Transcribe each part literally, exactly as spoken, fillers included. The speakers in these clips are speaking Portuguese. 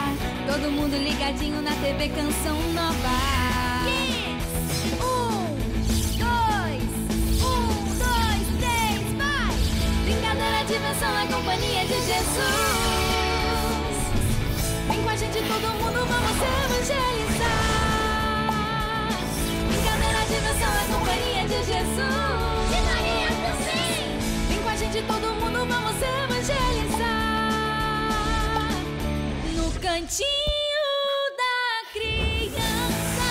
Todo mundo ligadinho na T V Canção Nova. Kids! Um, dois, um, dois, três, vai! Brincadeira, diversão na companhia de Jesus. Vem com a gente, todo mundo, vamos evangelizar. Brincadeira, diversão na companhia de Jesus. De Maria também. Vem com a gente, todo mundo, vamos evangelizar. No cantinho da criança.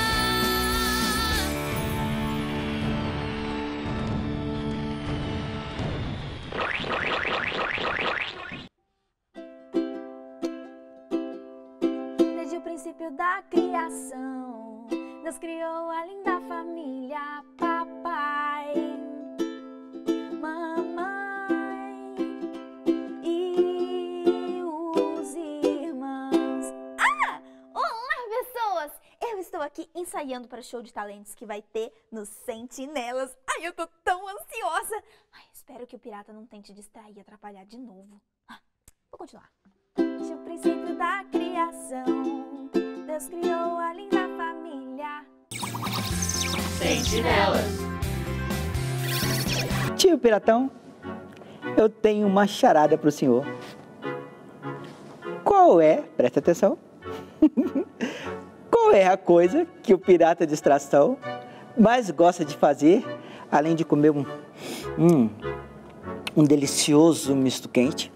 Desde o princípio da criação, Deus criou a linda família, papai, mamãe e os irmãos. Ah! Olá, pessoas! Eu estou aqui ensaiando para o show de talentos que vai ter nos Sentinelas. Ai, eu tô tão ansiosa! Ai, espero que o pirata não tente distrair e atrapalhar de novo. Ah, vou continuar. Desde o princípio da criação, Deus criou a linda família. Sentinelas. Tio Piratão, eu tenho uma charada para o senhor. Qual é, presta atenção, qual é a coisa que o pirata de distração mais gosta de fazer, além de comer um, um, um delicioso misto quente?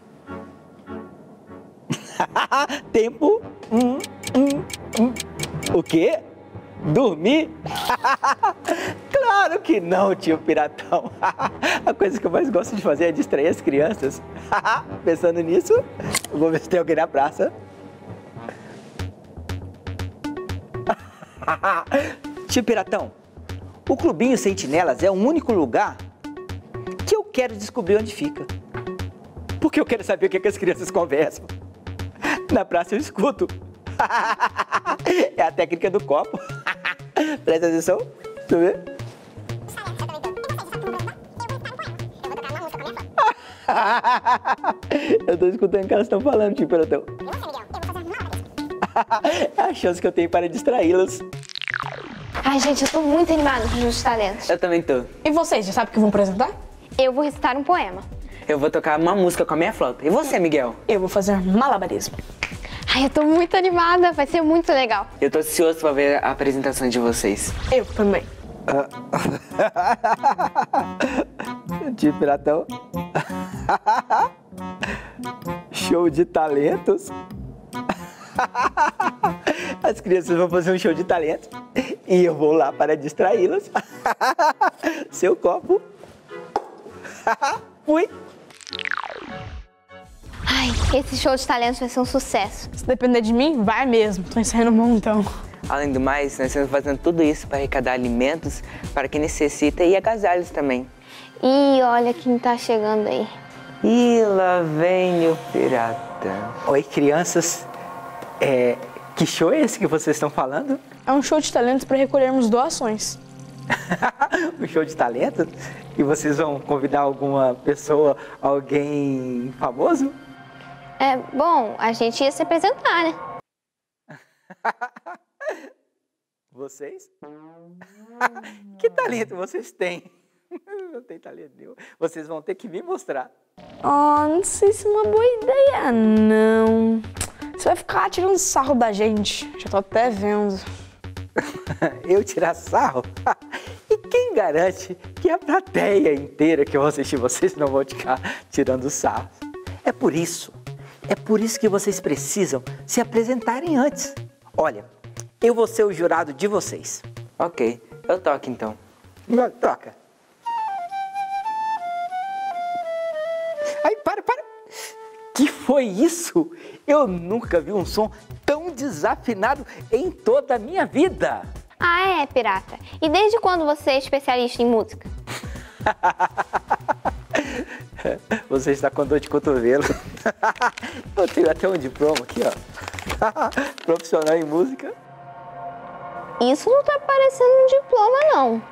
Tempo. Hum, hum, hum. O quê? Dormir? Claro que não, tio Piratão. A coisa que eu mais gosto de fazer é distrair as crianças. Pensando nisso, eu vou ver se tem alguém na praça. Tio Piratão, o Clubinho Sentinelas é o único lugar que eu quero descobrir onde fica. Porque eu quero saber o que, é que as crianças conversam. Na praça eu escuto. É a técnica do copo. Presta atenção. Deixa eu ver. Eu tô escutando o que elas estão falando, tio Piratão. É a chance que eu tenho para distraí-las. Ai, gente, eu tô muito animada com os talentos. Eu também tô. E vocês, já sabem o que vão apresentar? Eu vou recitar um poema. Eu vou tocar uma música com a minha flauta. E você, Miguel? Eu vou fazer malabarismo. Ai, eu tô muito animada, vai ser muito legal. Eu tô ansioso pra ver a apresentação de vocês. Eu também. Tio Piratão. Show de talentos. As crianças vão fazer um show de talentos e eu vou lá para distraí-las. Seu copo. Fui. Ai, esse show de talentos vai ser um sucesso. Se depender de mim, vai mesmo. Tô ensaiando um montão. Além do mais, nós estamos fazendo tudo isso para arrecadar alimentos para quem necessita e agasalhos também. Ih, olha quem tá chegando aí. E lá vem o pirata. Oi, crianças. É, que show é esse que vocês estão falando? É um show de talentos para recolhermos doações. Um show de talentos? E vocês vão convidar alguma pessoa, alguém famoso? É, bom, a gente ia se apresentar, né? Vocês? Que talento vocês têm? Não tem talento nenhum. Vocês vão ter que me mostrar. Oh, não sei se é uma boa ideia, não. Você vai ficar tirando sarro da gente. Já tô até vendo. Eu tirar sarro? E quem garante que a plateia inteira que eu vou assistir vocês não vão ficar tirando sarro? É por isso, é por isso que vocês precisam se apresentarem antes. Olha, eu vou ser o jurado de vocês. Ok, eu toco então. Toca. Ai, para, para. Que foi isso? Eu nunca vi um som tão desafinado em toda a minha vida. Ah, é, pirata. E desde quando você é especialista em música? Você está com dor de cotovelo. Eu tenho até um diploma aqui, ó. Profissional em música. Isso não tá parecendo um diploma, não.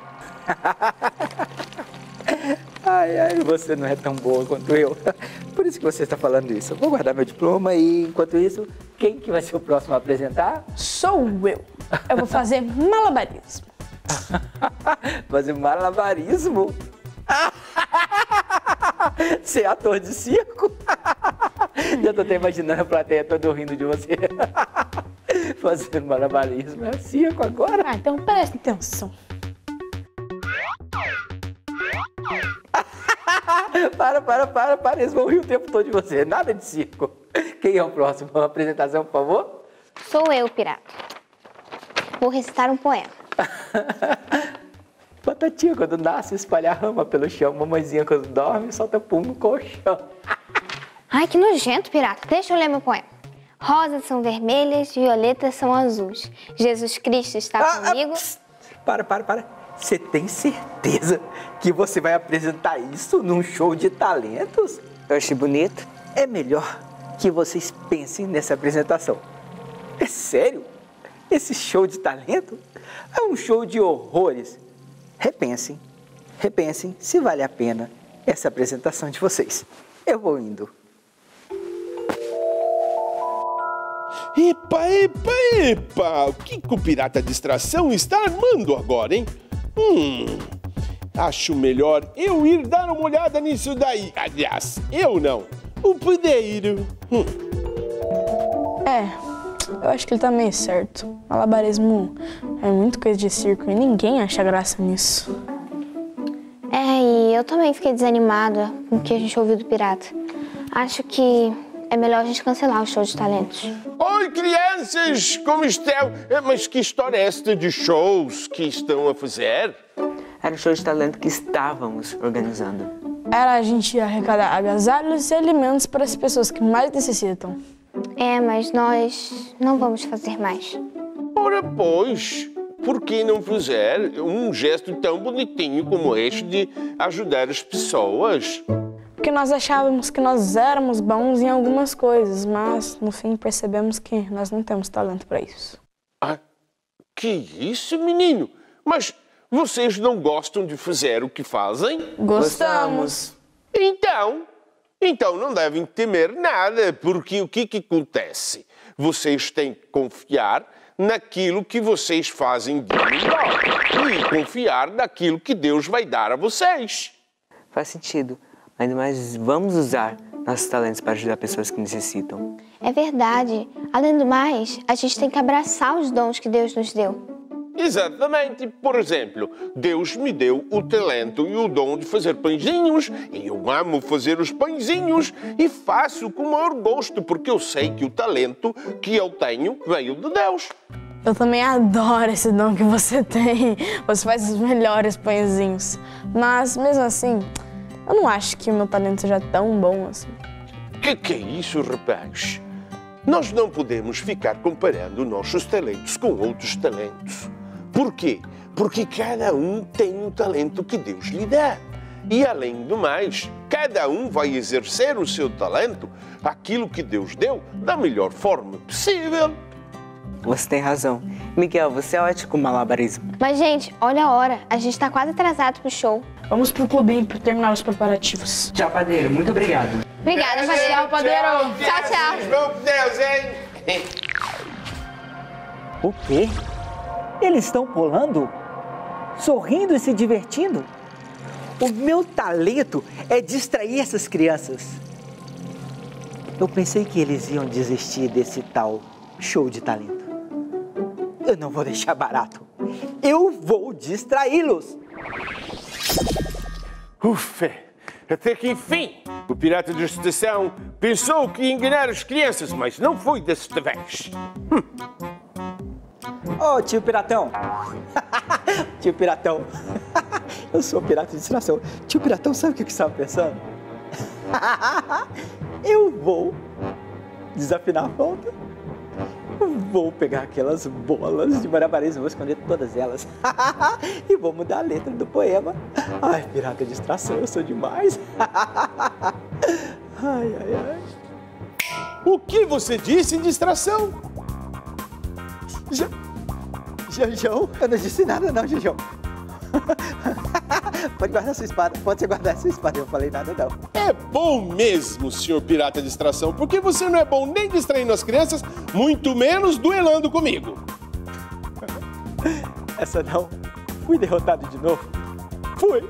Ai, ai, você não é tão boa quanto eu. Por isso que você está falando isso. Eu vou guardar meu diploma e, enquanto isso, Quem que vai ser o próximo a apresentar? Sou eu. Eu vou fazer malabarismo. Fazer malabarismo? Ser ator de circo? Já tô até imaginando a plateia toda rindo de você. Fazendo malabarismo é circo agora? Ah, então presta atenção. Para, para, para, para. Eles vão rir o tempo todo de você. Nada de circo. Quem é o próximo? Uma apresentação, por favor? Sou eu, pirata. Vou recitar um poema. Batatinha quando nasce, espalha a rama pelo chão. Mamãezinha quando dorme, solta pum no colchão. Ai, que nojento, pirata. Deixa eu ler meu poema. Rosas são vermelhas, violetas são azuis. Jesus Cristo está Ah, comigo. ah, pss, para, para, para. Você tem certeza que você vai apresentar isso num show de talentos? Eu achei bonito. É melhor que vocês pensem nessa apresentação. É sério? Esse show de talento é um show de horrores. Repensem, repensem se vale a pena essa apresentação de vocês. Eu vou indo. Epa, epa, epa! O que, que o pirata distração está armando agora, hein? Hum, acho melhor eu ir dar uma olhada nisso daí. Aliás, eu não, o Pudeiro. Hum. É, eu acho que ele tá meio certo. Malabarismo é muito coisa de circo e ninguém acha graça nisso. É, e eu também fiquei desanimada com o que a gente ouviu do pirata. Acho que é melhor a gente cancelar o show de talentos. Oi, crianças! Como estão? É, Mas que história é esta de shows que estão a fazer? Era um show de talento que estávamos organizando. Era a gente arrecadar agasalhos e alimentos para as pessoas que mais necessitam. É, mas nós não vamos fazer mais. Ora, pois, por que não fazer um gesto tão bonitinho como este de ajudar as pessoas? Porque nós achávamos que nós éramos bons em algumas coisas, mas no fim percebemos que nós não temos talento para isso. Ah, que isso, menino? Mas vocês não gostam de fazer o que fazem? Gostamos. Então, então não devem temer nada, porque o que que acontece? Vocês têm que confiar naquilo que vocês fazem de melhor e confiar naquilo que Deus vai dar a vocês. Faz sentido. Ainda mais vamos usar nossos talentos para ajudar pessoas que necessitam. É verdade. Além do mais, a gente tem que abraçar os dons que Deus nos deu. Exatamente. Por exemplo, Deus me deu o talento e o dom de fazer pãezinhos. E eu amo fazer os pãezinhos e faço com o maior gosto, porque eu sei que o talento que eu tenho veio de Deus. Eu também adoro esse dom que você tem. Você faz os melhores pãezinhos. Mas, mesmo assim, eu não acho que o meu talento seja tão bom assim. Que que é isso, rapaz? Nós não podemos ficar comparando nossos talentos com outros talentos. Por quê? Porque cada um tem um talento que Deus lhe dá. E, além do mais, cada um vai exercer o seu talento, aquilo que Deus deu, da melhor forma possível. Você tem razão. Miguel, você é ótimo com malabarismo. Mas, gente, olha a hora. A gente tá quase atrasado pro show. Vamos pro clubinho para terminar os preparativos. Tchau, padeiro. Muito obrigado. Obrigada, Padeiro. padeiro. Tchau, tchau. Vamos com Deus, hein? O quê? Eles estão pulando? Sorrindo e se divertindo? O meu talento é distrair essas crianças. Eu pensei que eles iam desistir desse tal show de talento. Eu não vou deixar barato. Eu vou distraí-los. Ufa! Até que enfim, o pirata da estação pensou que ia enganar as crianças, mas não foi desta vez. Hum. Ô, oh, tio Piratão. Tio Piratão. Eu sou o pirata de distração. Tio Piratão, sabe o que eu estava pensando? Eu vou desafinar a flauta. Vou pegar aquelas bolas de malabarismo, vou esconder todas elas. E vou mudar a letra do poema. Ai, pirata de distração, eu sou demais. Ai, ai, ai. O que você disse em distração? Ja... Janjão? Eu não disse nada não, Janjão. Pode guardar sua espada, pode você guardar sua espada, eu não falei nada não. É bom mesmo, senhor pirata de distração, porque você não é bom nem distraindo as crianças, muito menos duelando comigo. Essa não. Fui derrotado de novo. Fui.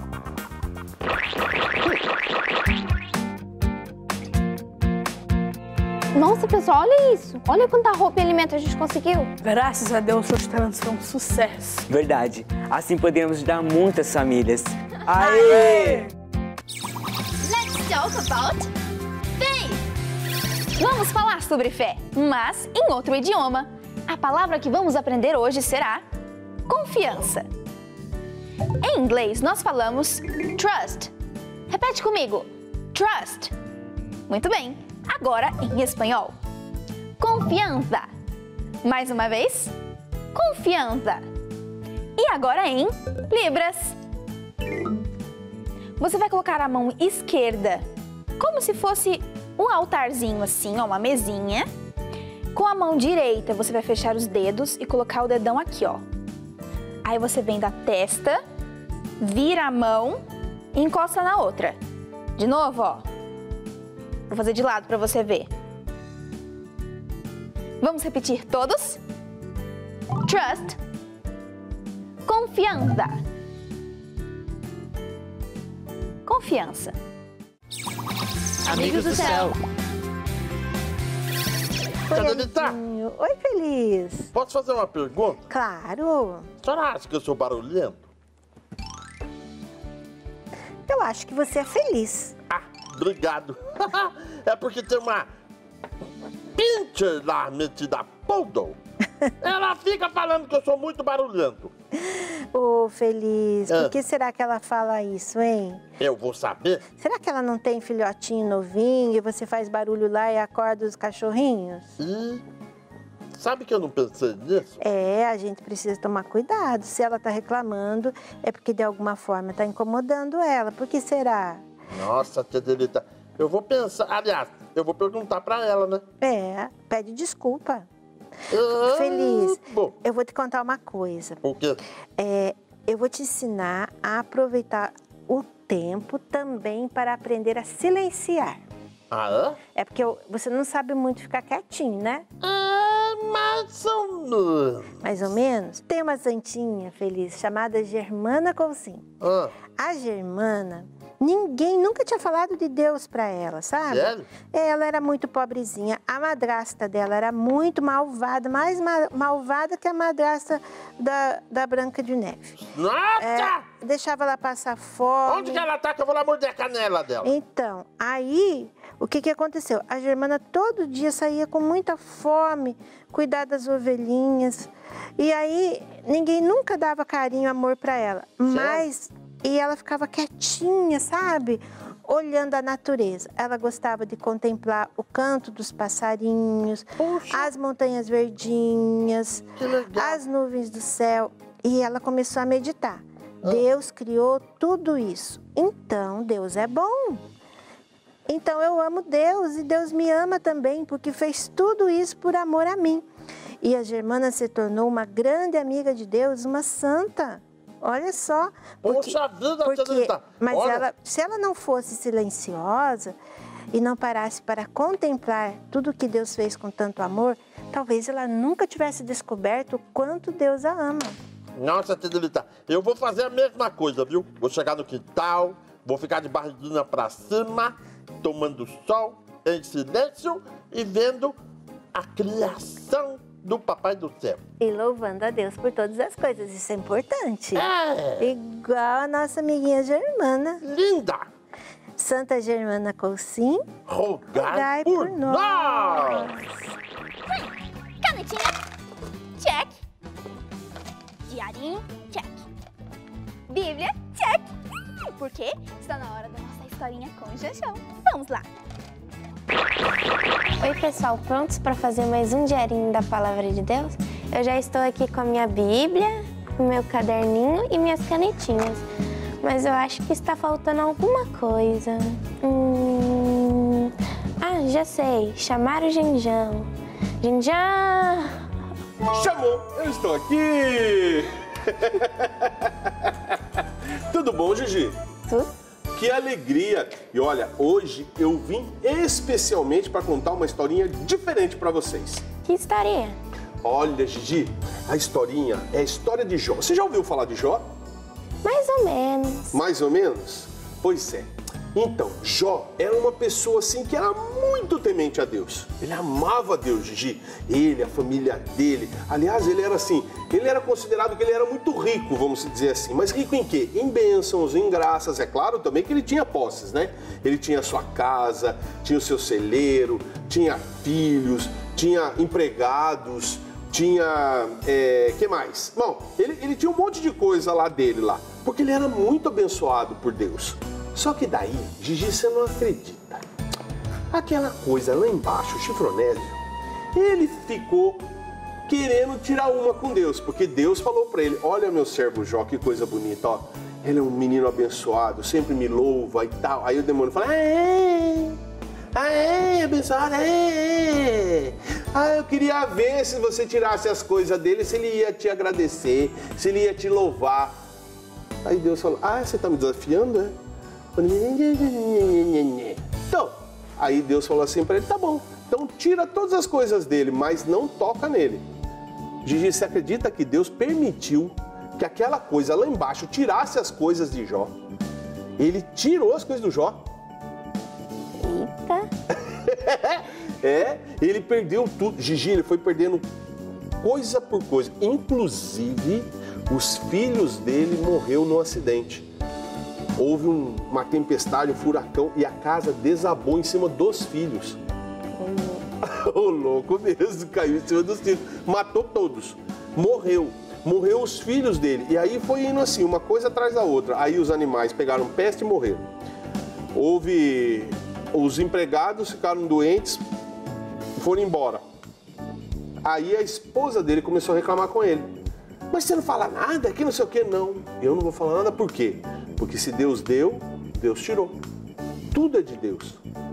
Nossa, pessoal, olha isso. Olha quanta roupa e alimento a gente conseguiu. Graças a Deus, seus talentos foram um sucesso. Verdade. Assim poderíamos ajudar muitas famílias. Aê! Let's talk about faith. Vamos falar sobre fé, mas em outro idioma. A palavra que vamos aprender hoje será confiança. Em inglês, nós falamos trust. Repete comigo. Trust. Muito bem. Agora, em espanhol. Confiança. Mais uma vez. Confiança. E agora em libras. Você vai colocar a mão esquerda como se fosse um altarzinho assim, ó, uma mesinha. Com a mão direita, você vai fechar os dedos e colocar o dedão aqui, ó. Aí você vem da testa, vira a mão e encosta na outra. De novo, ó. Vou fazer de lado para você ver. Vamos repetir todos? Trust. Confiança. Confiança. Amigos do céu. Tadelita, Oi, Feliz. posso fazer uma pergunta? Claro. A senhora acha que eu sou barulhento? Eu acho que você é feliz. Ah, obrigado. É porque tem uma pincher lá metida poodle. Ela fica falando que eu sou muito barulhento. Ô, Feliz, Ah. por que será que ela fala isso, hein? Eu vou saber? Será que ela não tem filhotinho novinho e você faz barulho lá e acorda os cachorrinhos? E sabe que eu não pensei nisso? É, a gente precisa tomar cuidado. Se ela tá reclamando, é porque de alguma forma tá incomodando ela. Por que será? Nossa, tia Delita, eu vou pensar. Aliás, eu vou perguntar pra ela, né? É, pede desculpa. Ah, Feliz, bom. eu vou te contar uma coisa. O quê? É, eu vou te ensinar a aproveitar o tempo também para aprender a silenciar. Ah, é? É porque eu- você não sabe muito ficar quietinho, né? Ah, mais ou menos. Mais ou menos. Tem uma santinha feliz chamada Germana Cousin. Ah, A Germana, ninguém nunca tinha falado de Deus para ela, sabe? sério? Ela era muito pobrezinha. A madrasta dela era muito malvada, mais ma- malvada que a madrasta da, da Branca de Neve. Nossa! É, deixava ela passar fome. Onde que ela tá que eu vou lá morder a canela dela? Então, aí, o que que aconteceu? A Germana todo dia saía com muita fome, cuidar das ovelhinhas. E aí, ninguém nunca dava carinho, amor para ela. Mas, e ela ficava quietinha, sabe? Olhando a natureza. Ela gostava de contemplar o canto dos passarinhos, as montanhas verdinhas, Que legal. as nuvens do céu. E ela começou a meditar. Deus criou tudo isso. Então, Deus é bom. Então, eu amo Deus e Deus me ama também, porque fez tudo isso por amor a mim. E a Germana se tornou uma grande amiga de Deus, uma santa. Olha só. Poxa vida, porque, Thalita. Mas Olha. ela, se ela não fosse silenciosa e não parasse para contemplar tudo que Deus fez com tanto amor, talvez ela nunca tivesse descoberto o quanto Deus a ama. Nossa, tia Delita, eu vou fazer a mesma coisa, viu? Vou chegar no quintal, vou ficar de barriguinha pra cima, tomando sol, em silêncio e vendo a criação do Papai do Céu. E louvando a Deus por todas as coisas, isso é importante. É, Igual a nossa amiguinha Germana. linda! Santa Germana Cousin, Rogai rogai por por nós! nós. Canetinha, check. Diarinho, check. Bíblia, check. Porque está na hora da nossa historinha com o Xaxão. Vamos lá. Oi, pessoal, prontos para fazer mais um diarinho da Palavra de Deus? Eu já estou aqui com a minha Bíblia, o meu caderninho e minhas canetinhas. Mas eu acho que está faltando alguma coisa. Hum... Ah, já sei. Chamar o Genjão. Genjão! Chamou, eu estou aqui! Tudo bom, Gigi? Tudo? Que alegria! E olha, hoje eu vim especialmente para contar uma historinha diferente para vocês. Que historinha? Olha, Gigi, a historinha é a história de Jó. Você já ouviu falar de Jó? Mais ou menos. Mais ou menos? Pois é. Então, Jó era uma pessoa assim que era muito temente a Deus. Ele amava Deus, Gigi. Ele, a família dele. Aliás, ele era assim, ele era considerado que ele era muito rico, vamos dizer assim. Mas rico em quê? Em bênçãos, em graças. É claro também que ele tinha posses, né? Ele tinha sua casa, tinha o seu celeiro, tinha filhos, tinha empregados, tinha... É, que mais? Bom, ele, ele tinha um monte de coisa lá dele lá. Porque ele era muito abençoado por Deus. Só que daí, Gigi, você não acredita. Aquela coisa lá embaixo, o Chifronésio, ele ficou querendo tirar uma com Deus, porque Deus falou para ele, olha meu servo Jó, que coisa bonita, ó. Ele é um menino abençoado, sempre me louva e tal. Aí o demônio fala, aê, aê, abençoado, aê. Ah, eu queria ver se você tirasse as coisas dele, se ele ia te agradecer, se ele ia te louvar. Aí Deus falou, ah, você tá me desafiando, é? Então, aí Deus falou assim para ele, tá bom, então tira todas as coisas dele, mas não toca nele. Gigi, você acredita que Deus permitiu que aquela coisa lá embaixo tirasse as coisas de Jó? Ele tirou as coisas do Jó. Eita! É, ele perdeu tudo. Gigi, ele foi perdendo coisa por coisa. Inclusive, os filhos dele morreram num acidente. Houve um, uma tempestade, um furacão e a casa desabou em cima dos filhos. O louco mesmo, caiu em cima dos filhos. Matou todos. Morreu. Morreu os filhos dele. E aí foi indo assim, uma coisa atrás da outra. Aí os animais pegaram peste e morreram. Houve... Os empregados ficaram doentes, foram embora. Aí a esposa dele começou a reclamar com ele. Mas você não fala nada, que não sei o que, não. Eu não vou falar nada, por quê? Porque se Deus deu, Deus tirou. Tudo é de Deus.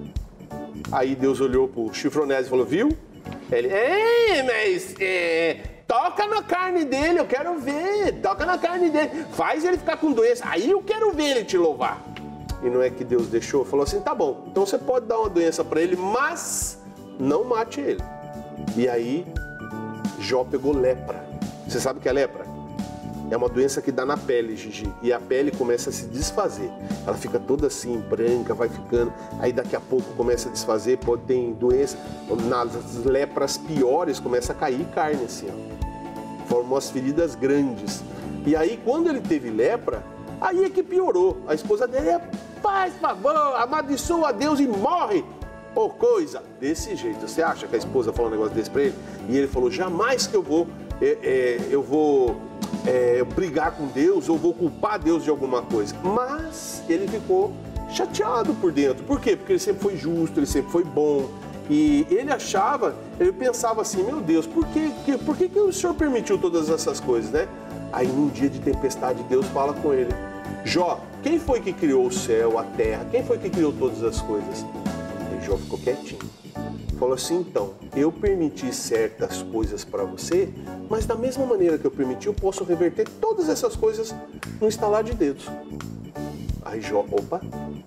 Aí Deus olhou pro Chifronésio e falou, viu? Ele, ei, mas é, toca na carne dele, eu quero ver. Toca na carne dele. Faz ele ficar com doença. Aí eu quero ver ele te louvar. E não é que Deus deixou? Falou assim, tá bom, então você pode dar uma doença para ele, mas não mate ele. E aí, Jó pegou lepra. Você sabe o que é lepra? É uma doença que dá na pele, Gigi. E a pele começa a se desfazer. Ela fica toda assim, branca, vai ficando. Aí daqui a pouco começa a desfazer, pode ter doença. Nas lepras piores começa a cair carne assim, ó. Formam as feridas grandes. E aí, quando ele teve lepra, aí é que piorou. A esposa dele é, faz favor, amaldiçoa a Deus e morre. Ou coisa desse jeito. Você acha que a esposa falou um negócio desse pra ele? E ele falou, jamais que eu vou, é, é, eu vou é, brigar com Deus ou vou culpar Deus de alguma coisa. Mas ele ficou chateado por dentro. Por quê? Porque ele sempre foi justo, ele sempre foi bom. E ele achava, ele pensava assim, meu Deus, por que, que, por que, que o Senhor permitiu todas essas coisas, né? Aí num dia de tempestade, Deus fala com ele, Jó, quem foi que criou o céu, a terra? Quem foi que criou todas as coisas? Aí Jó ficou quietinho. Falou assim, então, eu permiti certas coisas para você, mas da mesma maneira que eu permiti, eu posso reverter todas essas coisas no estalar de dedos. Aí Jó, opa,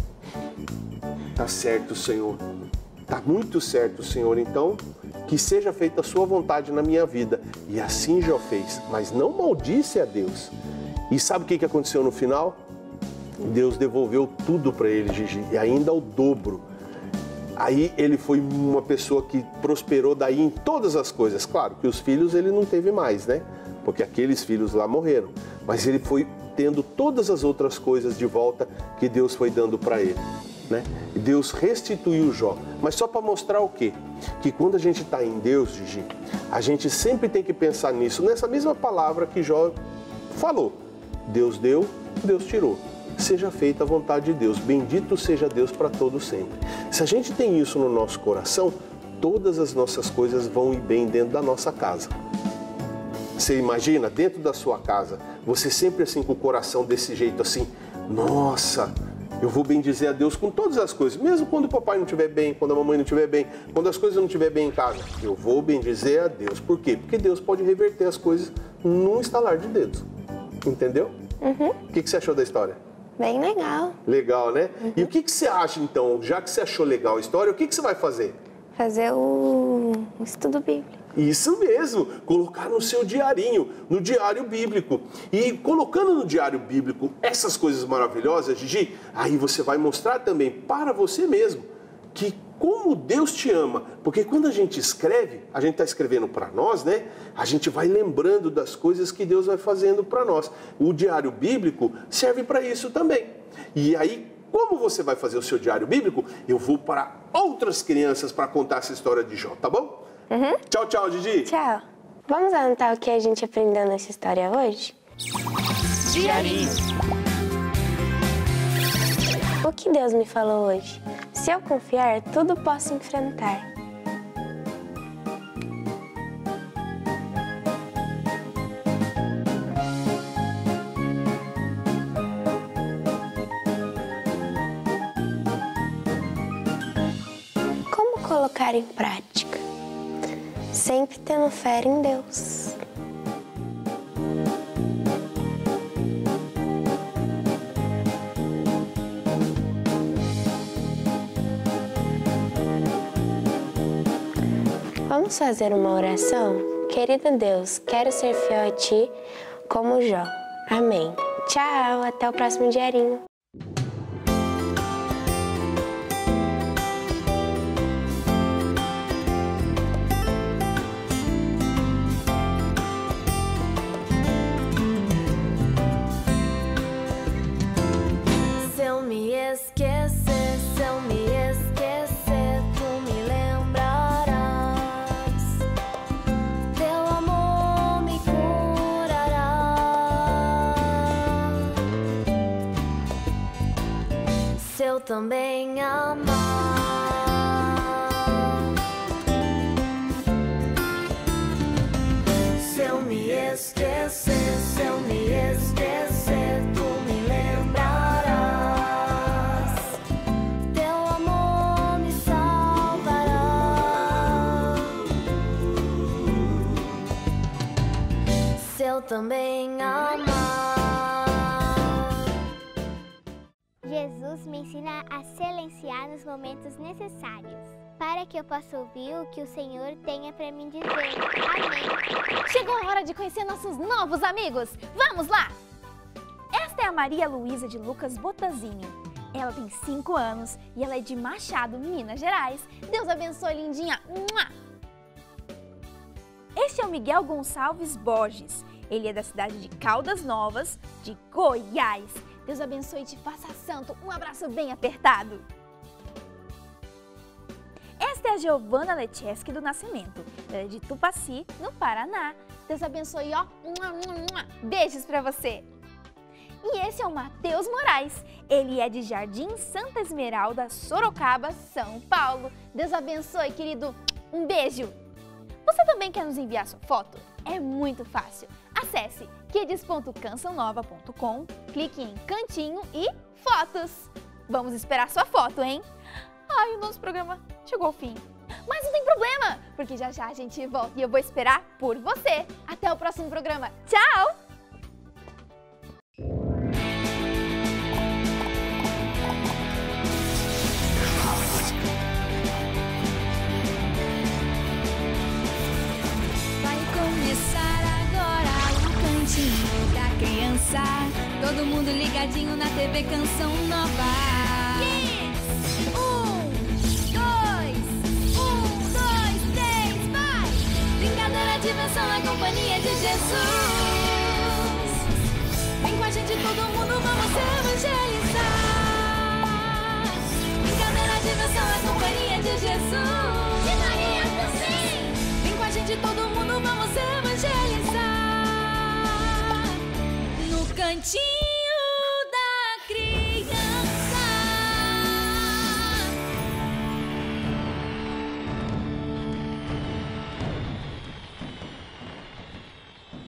tá certo, Senhor. Tá muito certo, Senhor, então, que seja feita a sua vontade na minha vida. E assim Jó fez, mas não maldisse a Deus. E sabe o que aconteceu no final? Deus devolveu tudo para ele, Gigi, e ainda o dobro. Aí ele foi uma pessoa que prosperou daí em todas as coisas. Claro que os filhos ele não teve mais, né? Porque aqueles filhos lá morreram. Mas ele foi tendo todas as outras coisas de volta que Deus foi dando para ele, né? E Deus restituiu Jó. Mas só para mostrar o quê? Que quando a gente está em Deus, Gigi, a gente sempre tem que pensar nisso, nessa mesma palavra que Jó falou. Deus deu, Deus tirou. Seja feita a vontade de Deus. Bendito seja Deus para todo sempre. Se a gente tem isso no nosso coração, todas as nossas coisas vão ir bem dentro da nossa casa. Você imagina, dentro da sua casa, você sempre assim com o coração desse jeito assim, nossa, eu vou bendizer a Deus com todas as coisas, mesmo quando o papai não estiver bem, quando a mamãe não estiver bem, quando as coisas não estiver bem em casa, eu vou bendizer a Deus. Por quê? Porque Deus pode reverter as coisas num estalar de dedos. Entendeu? Uhum. O que, que você achou da história? Bem legal. Legal, né? Uhum. E o que, que você acha, então, já que você achou legal a história, o que, que você vai fazer? Fazer o estudo bíblico. Isso mesmo, colocar no seu diarinho, no diário bíblico. E colocando no diário bíblico essas coisas maravilhosas, Gigi, aí você vai mostrar também para você mesmo que como Deus te ama. Porque quando a gente escreve, a gente está escrevendo para nós, né? A gente vai lembrando das coisas que Deus vai fazendo para nós. O diário bíblico serve para isso também. E aí, como você vai fazer o seu diário bíblico? Eu vou para outras crianças para contar essa história de Jó, tá bom? Uhum. Tchau, tchau, Gigi. Tchau. Vamos anotar o que a gente aprendeu nessa história hoje? Diarinho. O que Deus me falou hoje? Se eu confiar, tudo posso enfrentar. Como colocar em prática? Sempre tendo fé em Deus. Vamos fazer uma oração? Querido Deus, quero ser fiel a Ti como Jó. Amém. Tchau, até o próximo diarinho. Se eu me esquecer, se eu me esquecer, Tu me lembrarás. Teu amor me curará. Se eu também amar, se eu me esquecer, se eu me esquecer, Tu me lembrarás. Teu amor me salvará. Se eu também amar. Jesus me ensina a silenciar nos momentos necessários, para que eu possa ouvir o que o Senhor tenha para me dizer. Amém. Chegou a hora de conhecer nossos novos amigos. Vamos lá! Esta é a Maria Luísa de Lucas Botazinho. Ela tem cinco anos e ela é de Machado, Minas Gerais. Deus abençoe, lindinha! Este é o Miguel Gonçalves Borges. Ele é da cidade de Caldas Novas, de Goiás. Deus abençoe e te faça santo. Um abraço bem apertado. Esta é a Giovana Lecheski do Nascimento. Ela é de Tupaci, no Paraná. Deus abençoe, ó. Beijos pra você. E esse é o Matheus Moraes. Ele é de Jardim Santa Esmeralda, Sorocaba, São Paulo. Deus abençoe, querido. Um beijo. Você também quer nos enviar sua foto? É muito fácil. Acesse kids ponto canção nova ponto com, clique em Cantinho e Fotos. Vamos esperar sua foto, hein? Ai, o nosso programa chegou ao fim. Mas não tem problema, porque já já a gente volta e eu vou esperar por você. Até o próximo programa. Tchau! Vai começar agora o Cantinho da Criança. Todo mundo ligadinho na T V Canção Nova. Um, dois, um, dois, três, vai! Brincadeira, diversão na companhia de Jesus. Vem com a gente todo mundo, vamos evangelizar. Brincadeira, diversão na companhia de Jesus. De Maria também. Vem com a gente todo mundo, vamos evangelizar. No Cantinho